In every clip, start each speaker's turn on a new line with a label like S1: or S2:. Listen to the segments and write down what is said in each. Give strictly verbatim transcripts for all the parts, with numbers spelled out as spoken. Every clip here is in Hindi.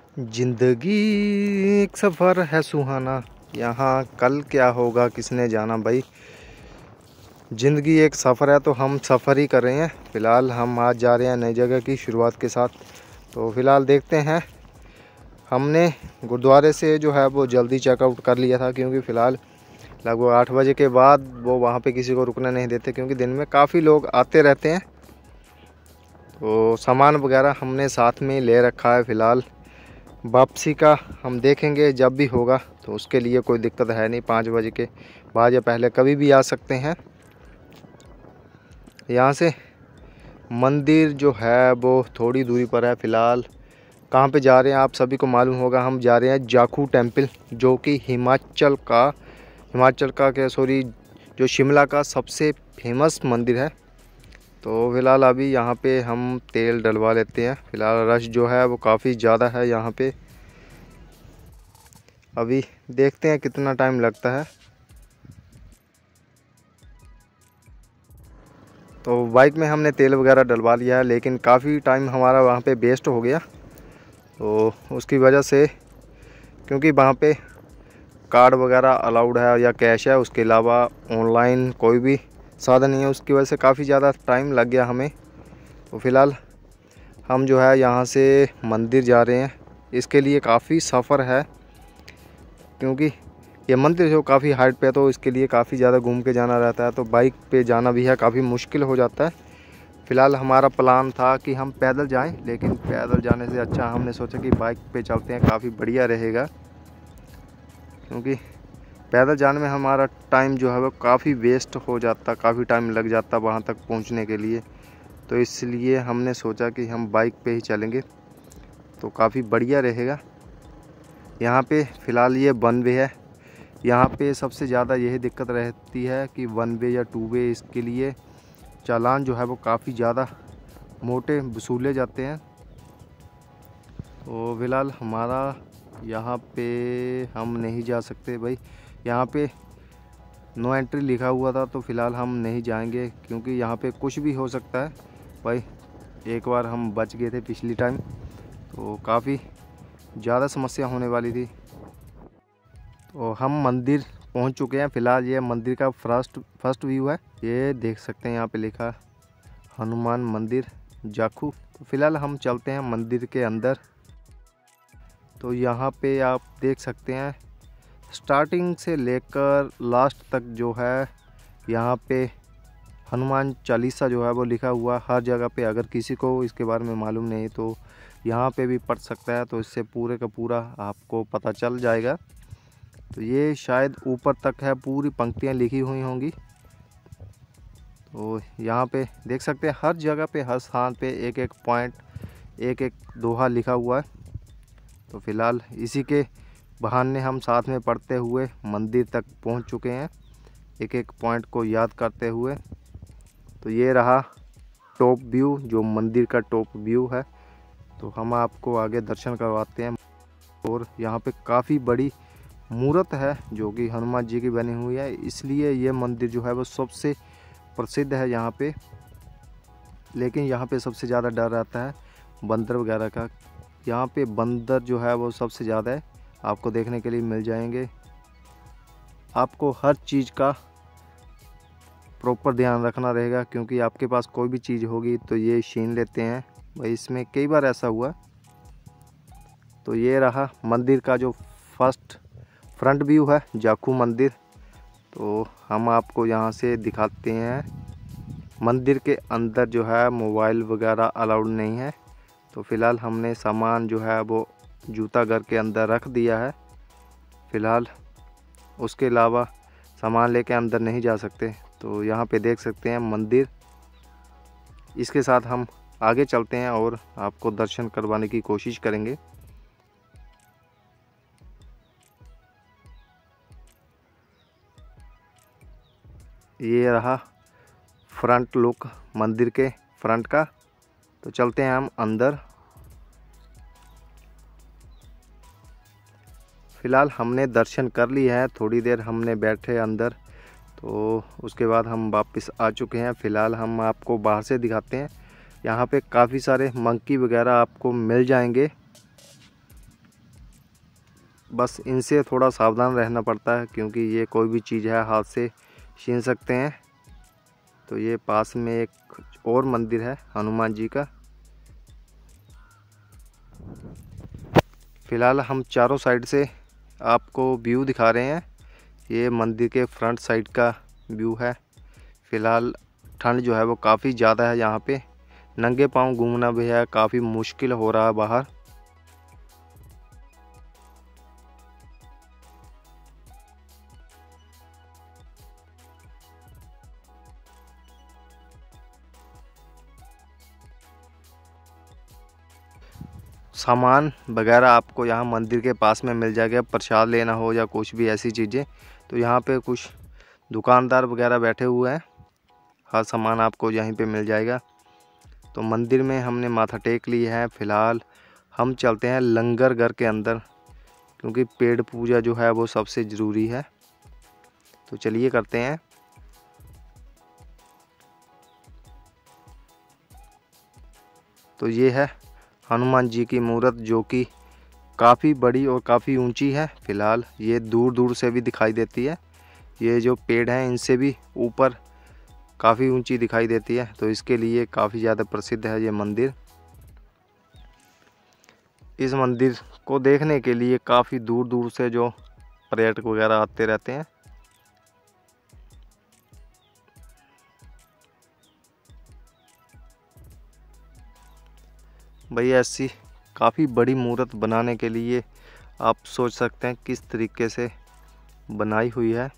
S1: जिंदगी एक सफ़र है सुहाना, यहाँ कल क्या होगा किसने जाना। भाई ज़िंदगी एक सफ़र है तो हम सफ़र ही कर रहे हैं। फ़िलहाल हम आज जा रहे हैं नई जगह की शुरुआत के साथ। तो फ़िलहाल देखते हैं। हमने गुरुद्वारे से जो है वो जल्दी चेकआउट कर लिया था, क्योंकि फ़िलहाल लगभग आठ बजे के बाद वो वहाँ पे किसी को रुकने नहीं देते, क्योंकि दिन में काफ़ी लोग आते रहते हैं। तो सामान वगैरह हमने साथ में ले रखा है। फ़िलहाल वापसी का हम देखेंगे जब भी होगा, तो उसके लिए कोई दिक्कत है नहीं। पाँच बजे के बाद या पहले कभी भी आ सकते हैं। यहाँ से मंदिर जो है वो थोड़ी दूरी पर है। फ़िलहाल कहाँ पे जा रहे हैं आप सभी को मालूम होगा। हम जा रहे हैं जाखू टेम्पल, जो कि हिमाचल का हिमाचल का क्या सॉरी जो शिमला का सबसे फेमस मंदिर है। तो फ़िलहाल अभी यहाँ पे हम तेल डलवा लेते हैं। फ़िलहाल रश जो है वो काफ़ी ज़्यादा है यहाँ पे। अभी देखते हैं कितना टाइम लगता है। तो बाइक में हमने तेल वगैरह डलवा लिया है, लेकिन काफ़ी टाइम हमारा वहाँ पे वेस्ट हो गया। तो उसकी वजह से, क्योंकि वहाँ पे कार्ड वगैरह अलाउड है या कैश है, उसके अलावा ऑनलाइन कोई भी साधन नहीं है, उसकी वजह से काफ़ी ज़्यादा टाइम लग गया हमें। तो फ़िलहाल हम जो है यहाँ से मंदिर जा रहे हैं। इसके लिए काफ़ी सफ़र है, क्योंकि ये मंदिर जो काफ़ी हाइट पे है, तो इसके लिए काफ़ी ज़्यादा घूम के जाना रहता है। तो बाइक पे जाना भी है काफ़ी मुश्किल हो जाता है। फ़िलहाल हमारा प्लान था कि हम पैदल जाएं, लेकिन पैदल जाने से अच्छा हमने सोचा कि बाइक पे चलते हैं, काफ़ी बढ़िया रहेगा। क्योंकि पैदल जाने में हमारा टाइम जो है वो काफ़ी वेस्ट हो जाता, काफ़ी टाइम लग जाता वहाँ तक पहुँचने के लिए। तो इसलिए हमने सोचा कि हम बाइक पे ही चलेंगे, तो काफ़ी बढ़िया रहेगा। यहाँ पे फ़िलहाल ये वन वे है। यहाँ पे सबसे ज़्यादा यही दिक्कत रहती है कि वन वे या टू वे, इसके लिए चालान जो है वो काफ़ी ज़्यादा मोटे वसूले जाते हैं। तो फ़िलहाल हमारा यहाँ पे हम नहीं जा सकते भाई। यहाँ पे नो एंट्री लिखा हुआ था, तो फ़िलहाल हम नहीं जाएंगे, क्योंकि यहाँ पे कुछ भी हो सकता है भाई। एक बार हम बच गए थे पिछली टाइम, तो काफ़ी ज़्यादा समस्या होने वाली थी। तो हम मंदिर पहुँच चुके हैं। फ़िलहाल ये मंदिर का फर्स्ट फर्स्ट व्यू है। ये देख सकते हैं यहाँ पे लिखा हनुमान मंदिर जाखू। तो फ़िलहाल हम चलते हैं मंदिर के अंदर। तो यहाँ पे आप देख सकते हैं स्टार्टिंग से लेकर लास्ट तक जो है यहाँ पे हनुमान चालीसा जो है वो लिखा हुआ हर जगह पे। अगर किसी को इसके बारे में मालूम नहीं तो यहाँ पे भी पढ़ सकता है, तो इससे पूरे का पूरा आपको पता चल जाएगा। तो ये शायद ऊपर तक है, पूरी पंक्तियाँ लिखी हुई होंगी। तो यहाँ पे देख सकते हैं हर जगह पे हर स्थान पे एक एक पॉइंट, एक एक दोहा लिखा हुआ है। तो फ़िलहाल इसी के बहाने हम साथ में पढ़ते हुए मंदिर तक पहुँच चुके हैं, एक एक पॉइंट को याद करते हुए। तो ये रहा टॉप व्यू, जो मंदिर का टॉप व्यू है। तो हम आपको आगे दर्शन करवाते हैं। और यहाँ पे काफ़ी बड़ी मूर्त है जो कि हनुमान जी की बनी हुई है, इसलिए ये मंदिर जो है वो सबसे प्रसिद्ध है यहाँ पे। लेकिन यहाँ पे सबसे ज़्यादा डर रहता है बंदर वगैरह का। यहाँ पे बंदर जो है वो सबसे ज़्यादा है, आपको देखने के लिए मिल जाएंगे। आपको हर चीज़ का प्रॉपर ध्यान रखना रहेगा, क्योंकि आपके पास कोई भी चीज़ होगी तो ये छीन लेते हैं भाई। इसमें कई बार ऐसा हुआ। तो ये रहा मंदिर का जो फर्स्ट फ्रंट व्यू है, जाखू मंदिर। तो हम आपको यहाँ से दिखाते हैं। मंदिर के अंदर जो है मोबाइल वगैरह अलाउड नहीं है। तो फ़िलहाल हमने सामान जो है वो जूता घर के अंदर रख दिया है। फ़िलहाल उसके अलावा सामान लेके अंदर नहीं जा सकते। तो यहाँ पे देख सकते हैं मंदिर। इसके साथ हम आगे चलते हैं और आपको दर्शन करवाने की कोशिश करेंगे। ये रहा फ्रंट लुक मंदिर के फ्रंट का। तो चलते हैं हम अंदर। फ़िलहाल हमने दर्शन कर लिए हैं, थोड़ी देर हमने बैठे अंदर, तो उसके बाद हम वापस आ चुके हैं। फ़िलहाल हम आपको बाहर से दिखाते हैं। यहाँ पे काफ़ी सारे मंकी वगैरह आपको मिल जाएंगे। बस इनसे थोड़ा सावधान रहना पड़ता है, क्योंकि ये कोई भी चीज़ है हाथ से छीन सकते हैं। तो ये पास में एक और मंदिर है हनुमान जी का। फ़िलहाल हम चारों साइड से आपको व्यू दिखा रहे हैं। ये मंदिर के फ्रंट साइड का व्यू है। फ़िलहाल ठंड जो है वो काफ़ी ज़्यादा है यहाँ पे, नंगे पाँव घूमना भी है, काफ़ी मुश्किल हो रहा है बाहर। सामान वगैरह आपको यहाँ मंदिर के पास में मिल जाएगा, प्रसाद लेना हो या कुछ भी ऐसी चीज़ें। तो यहाँ पे कुछ दुकानदार वगैरह बैठे हुए हैं, हर सामान आपको यहीं पे मिल जाएगा। तो मंदिर में हमने माथा टेक लिया है। फ़िलहाल हम चलते हैं लंगर घर के अंदर, क्योंकि पेड़ पूजा जो है वो सबसे ज़रूरी है। तो चलिए करते हैं। तो ये है हनुमान जी की मूर्त, जो कि काफ़ी बड़ी और काफ़ी ऊंची है। फ़िलहाल ये दूर दूर से भी दिखाई देती है। ये जो पेड़ हैं इनसे भी ऊपर काफ़ी ऊंची दिखाई देती है। तो इसके लिए काफ़ी ज़्यादा प्रसिद्ध है ये मंदिर। इस मंदिर को देखने के लिए काफ़ी दूर दूर से जो पर्यटक वगैरह आते रहते हैं। भैया ऐसी काफ़ी बड़ी मूर्त बनाने के लिए आप सोच सकते हैं किस तरीके से बनाई हुई है।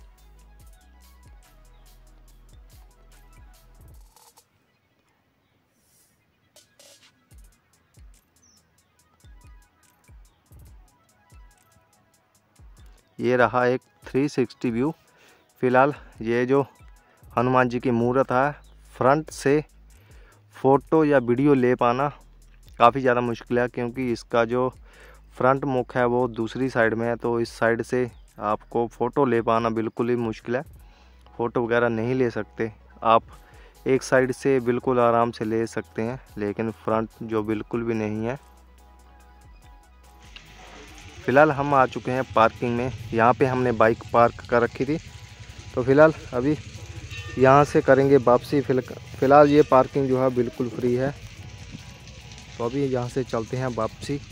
S1: ये रहा एक थ्री सिक्सटी व्यू। फ़िलहाल ये जो हनुमान जी की मूर्त है, फ्रंट से फ़ोटो या वीडियो ले पाना काफ़ी ज़्यादा मुश्किल है, क्योंकि इसका जो फ्रंट मुख है वो दूसरी साइड में है। तो इस साइड से आपको फ़ोटो ले पाना बिल्कुल ही मुश्किल है, फ़ोटो वगैरह नहीं ले सकते आप। एक साइड से बिल्कुल आराम से ले सकते हैं, लेकिन फ्रंट जो बिल्कुल भी नहीं है। फ़िलहाल हम आ चुके हैं पार्किंग में। यहाँ पे हमने बाइक पार्क कर रखी थी। तो फ़िलहाल अभी यहाँ से करेंगे वापसी। फ़िलहाल ये पार्किंग जो है बिल्कुल फ्री है। तो अभी यहाँ से चलते हैं वापसी।